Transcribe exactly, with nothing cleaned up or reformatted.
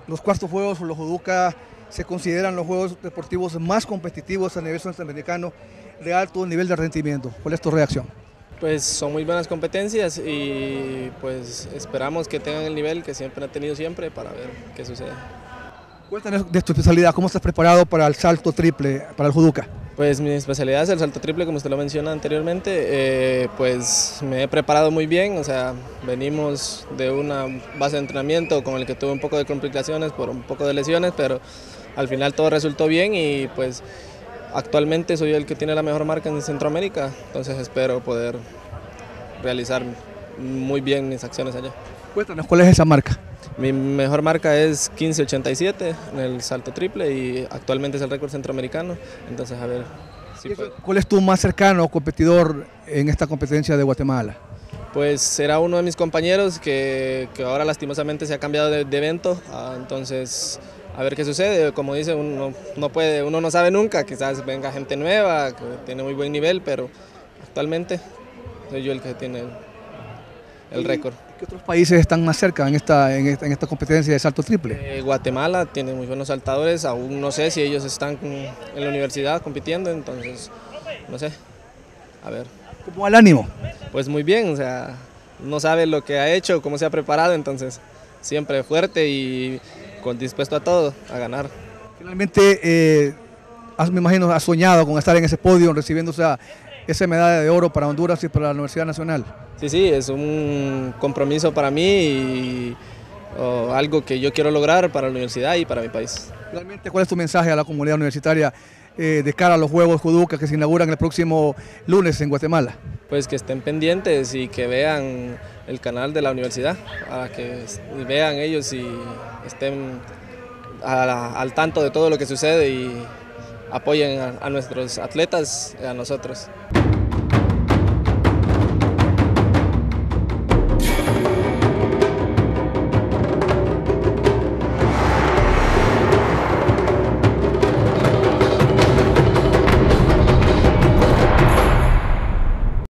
Los cuartos juegos, los Judoka, se consideran los juegos deportivos más competitivos a nivel centroamericano de alto nivel de rendimiento. ¿Cuál es tu reacción? Pues son muy buenas competencias y pues esperamos que tengan el nivel que siempre han tenido siempre para ver qué sucede. Cuéntanos de tu especialidad, ¿cómo estás preparado para el salto triple, para el Judoka? Pues mi especialidad es el salto triple, como usted lo menciona anteriormente. Eh, pues me he preparado muy bien, o sea, venimos de una base de entrenamiento con el que tuve un poco de complicaciones por un poco de lesiones, pero al final todo resultó bien y pues actualmente soy el que tiene la mejor marca en Centroamérica, entonces espero poder realizar muy bien mis acciones allá. Cuéntanos, ¿cuál es esa marca? Mi mejor marca es quince ochenta y siete en el salto triple y actualmente es el récord centroamericano, entonces a ver si puedo. ¿Cuál es tu más cercano competidor en esta competencia de Guatemala? Pues será uno de mis compañeros que, que ahora lastimosamente se ha cambiado de, de evento, ah, entonces a ver qué sucede. Como dice, uno no, puede, uno no sabe nunca, quizás venga gente nueva que tiene muy buen nivel, pero actualmente soy yo el que tiene el, el récord. ¿Qué otros países están más cerca en esta, en esta, en esta competencia de salto triple? Eh, Guatemala tiene muy buenos saltadores, aún no sé si ellos están en la universidad compitiendo, entonces no sé, a ver. ¿Cómo va el ánimo? Pues muy bien, o sea, no sabe lo que ha hecho, cómo se ha preparado, entonces siempre fuerte y con, dispuesto a todo, a ganar. Finalmente, eh, has, me imagino, has soñado con estar en ese podio recibiendo esa, esa medalla de oro para Honduras y para la Universidad Nacional. Sí, sí, es un compromiso para mí y oh, algo que yo quiero lograr para la universidad y para mi país. Finalmente, ¿cuál es tu mensaje a la comunidad universitaria eh, de cara a los Juegos Judoka que se inauguran el próximo lunes en Guatemala? Pues que estén pendientes y que vean el canal de la universidad, para que vean ellos y estén a, al tanto de todo lo que sucede y apoyen a, a nuestros atletas y a nosotros.